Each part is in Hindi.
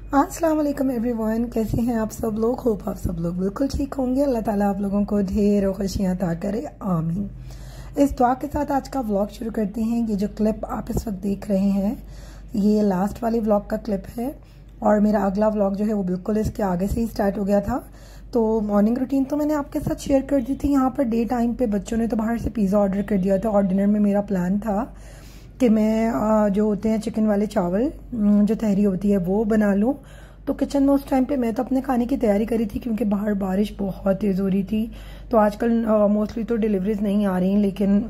अस्सलाम वालेकुम एवरीवन, कैसे हैं आप सब लोग। होप आप सब लोग बिल्कुल ठीक होंगे। अल्लाह ताला आप लोगों को ढेर खुशियाँ अता करे, आमीन। इस दुआ के साथ आज का व्लॉग शुरू करते हैं। ये जो क्लिप आप इस वक्त देख रहे हैं ये लास्ट वाली व्लॉग का क्लिप है और मेरा अगला व्लॉग जो है वो बिल्कुल इसके आगे से ही स्टार्ट हो गया था। तो मॉर्निंग रूटीन तो मैंने आपके साथ शेयर कर दी थी। यहाँ पर डे टाइम पे बच्चों ने तो बाहर से पिज़्ज़ा ऑर्डर कर दिया था और डिनर में मेरा प्लान था कि मैं जो होते हैं चिकन वाले चावल जो तहरी होती है वो बना लूँ। तो किचन में उस टाइम पे मैं तो अपने खाने की तैयारी करी थी क्योंकि बाहर बारिश बहुत तेज़ हो रही थी। तो आजकल मोस्टली तो डिलीवरीज नहीं आ रही, लेकिन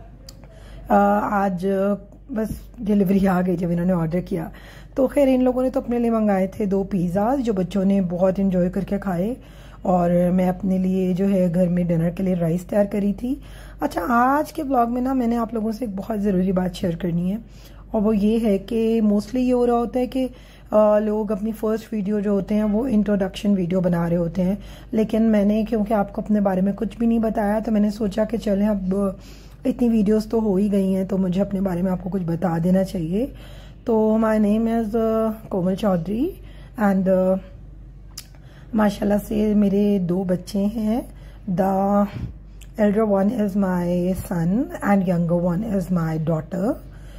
आज बस डिलीवरी आ गई जब इन्होंने ऑर्डर किया। तो खैर इन लोगों ने तो अपने लिए मंगाए थे 2 पिज़्ज़ा जो बच्चों ने बहुत इंजॉय करके खाए और मैं अपने लिए जो है घर में डिनर के लिए राइस तैयार करी थी। अच्छा, आज के ब्लॉग में ना मैंने आप लोगों से एक बहुत ज़रूरी बात शेयर करनी है और वो ये है कि मोस्टली ये हो रहा होता है कि लोग अपनी फर्स्ट वीडियो जो होते हैं वो इंट्रोडक्शन वीडियो बना रहे होते हैं, लेकिन मैंने क्योंकि आपको अपने बारे में कुछ भी नहीं बताया तो मैंने सोचा कि चलें अब इतनी वीडियोस तो हो ही गई हैं तो मुझे अपने बारे में आपको कुछ बता देना चाहिए। तो my name is Komal Chaudhary and माशाल्लाह से मेरे 2 बच्चे हैं। The elder one is my son and younger one is my daughter.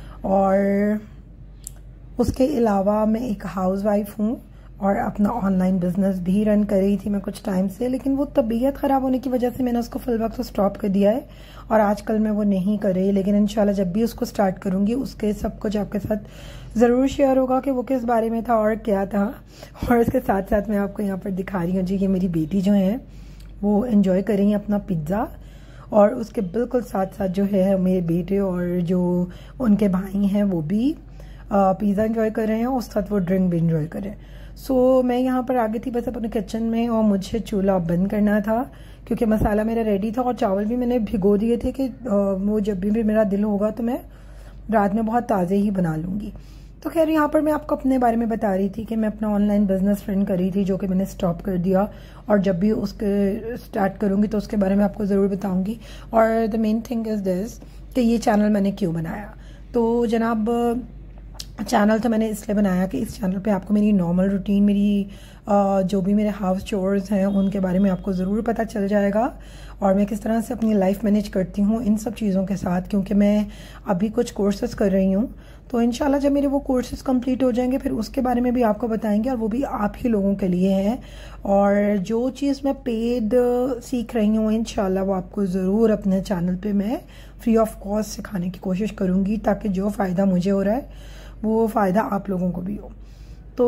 और उसके अलावा मैं एक हाउसवाइफ हूँ और अपना ऑनलाइन बिजनेस भी रन कर रही थी मैं कुछ टाइम से, लेकिन वो तबीयत ख़राब होने की वजह से मैंने उसको फिल वक्त स्टॉप कर दिया है और आजकल मैं वो नहीं कर रही। लेकिन इंशाल्लाह जब भी उसको स्टार्ट करूँगी उसके सब कुछ आपके साथ ज़रूर शेयर होगा कि वो किस बारे में था और क्या था। और इसके साथ साथ मैं आपको यहाँ पर दिखा रही हूँ जी, ये मेरी बेटी जो है वो इन्जॉय कर रही है अपना पिज़्ज़ा और उसके बिल्कुल साथ साथ जो है मेरे बेटे और जो उनके भाई हैं वो भी पिज़्ज़ा एंजॉय कर रहे हैं और साथ वो ड्रिंक भी एंजॉय कर रहे हैं। सो मैं यहाँ पर आगे थी बस अपने किचन में और मुझे चूल्हा बंद करना था क्योंकि मसाला मेरा रेडी था और चावल भी मैंने भिगो दिए थे कि वो जब भी मेरा दिल होगा तो मैं रात में बहुत ताज़े ही बना लूँगी। तो खैर यहाँ पर मैं आपको अपने बारे में बता रही थी कि मैं अपना ऑनलाइन बिजनेस रन करी थी जो कि मैंने स्टॉप कर दिया और जब भी उसके स्टार्ट करूँगी तो उसके बारे में आपको ज़रूर बताऊँगी। और the main thing is this कि ये चैनल मैंने क्यों बनाया। तो जनाब चैनल तो मैंने इसलिए बनाया कि इस चैनल पे आपको मेरी नॉर्मल रूटीन, मेरी जो भी मेरे हाउस चोर्स हैं उनके बारे में आपको ज़रूर पता चल जाएगा और मैं किस तरह से अपनी लाइफ मैनेज करती हूँ इन सब चीज़ों के साथ, क्योंकि मैं अभी कुछ कोर्सेज कर रही हूँ। तो इंशाल्लाह जब मेरे वो कोर्सेज कंप्लीट हो जाएंगे फिर उसके बारे में भी आपको बताएंगे और वो भी आप ही लोगों के लिए है। और जो चीज़ मैं पेड सीख रही हूँ इंशाल्लाह वो आपको ज़रूर अपने चैनल पे मैं फ्री ऑफ कॉस्ट सिखाने की कोशिश करूँगी ताकि जो फ़ायदा मुझे हो रहा है वो फ़ायदा आप लोगों को भी हो। तो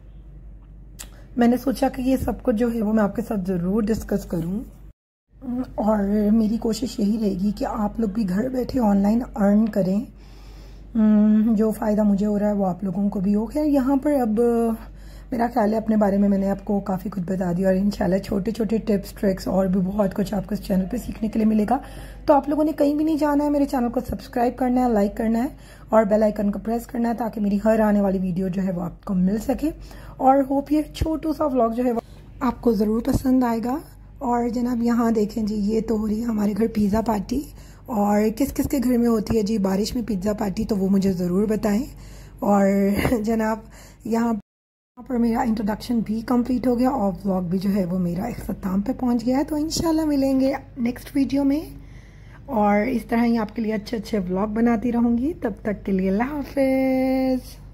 मैंने सोचा कि ये सब कुछ जो है वो मैं आपके साथ ज़रूर डिस्कस करूँ और मेरी कोशिश यही रहेगी कि आप लोग भी घर बैठे ऑनलाइन अर्न करें। जो फ़ायदा मुझे हो रहा है वो आप लोगों को भी हो। खैर यहाँ पर अब मेरा ख्याल है अपने बारे में मैंने आपको काफ़ी कुछ बता दिया और इंशाल्लाह छोटे छोटे टिप्स ट्रिक्स और भी बहुत कुछ आपको इस चैनल पे सीखने के लिए मिलेगा। तो आप लोगों ने कहीं भी नहीं जाना है, मेरे चैनल को सब्सक्राइब करना है, लाइक करना है और बेल आइकन को प्रेस करना है ताकि मेरी हर आने वाली वीडियो जो है वो आपको मिल सके। और होप ये छोटू सा व्लॉग जो है वो आपको ज़रूर पसंद आएगा। और जनाब यहाँ देखें जी, ये तो हो रही है हमारे घर पिज़्ज़ा पार्टी और किस किस के घर में होती है जी बारिश में पिज़्ज़ा पार्टी, तो वो मुझे ज़रूर बताएं। और जनाब यहाँ पर मेरा इंट्रोडक्शन भी कंप्लीट हो गया और व्लॉग भी जो है वो मेरा इख्तिताम पे पहुंच गया है। तो इंशाल्लाह मिलेंगे नेक्स्ट वीडियो में और इस तरह ही आपके लिए अच्छे अच्छे व्लॉग बनाती रहूँगी। तब तक के लिए अल्लाह हाफिज़।